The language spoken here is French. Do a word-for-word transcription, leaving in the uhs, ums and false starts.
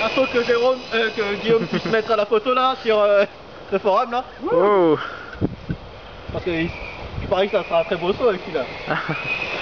faut que Jérôme, euh, que Guillaume puisse mettre la photo là sur euh, le forum là. Oh. Parce que il, il paraît que ça sera un très beau saut avec celui-là.